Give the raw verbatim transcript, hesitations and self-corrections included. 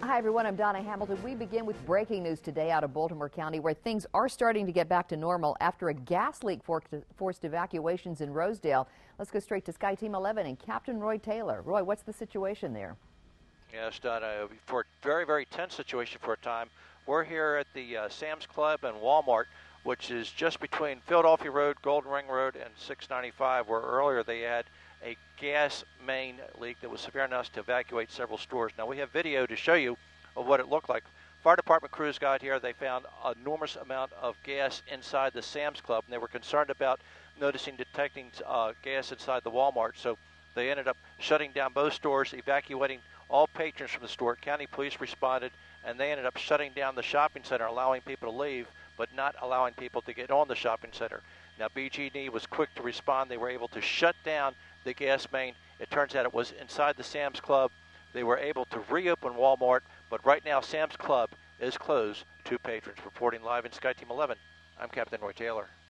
Hi, everyone. I'm Donna Hamilton. We begin with breaking news today out of Baltimore County, where things are starting to get back to normal after a gas leak forced evacuations in Rosedale. Let's go straight to Sky Team eleven and Captain Roy Taylor. Roy, what's the situation there? Yes, Donna, for a very, very tense situation for a time. We're here at the uh, Sam's Club and Walmart, which is just between Philadelphia Road, Golden Ring Road, and six ninety-five, where earlier they had a gas main leak that was severe enough to evacuate several stores. Now, we have video to show you of what it looked like. Fire department crews got here. They found an enormous amount of gas inside the Sam's Club, and they were concerned about noticing, detecting uh, gas inside the Walmart. So they ended up shutting down both stores, evacuating all patrons from the store. County police responded, and they ended up shutting down the shopping center, allowing people to leave, but not allowing people to get on the shopping center. Now, B G E was quick to respond. They were able to shut down the gas main. It turns out it was inside the Sam's Club. They were able to reopen Walmart, but right now Sam's Club is closed to patrons. Reporting live in Sky Team eleven, I'm Captain Roy Taylor.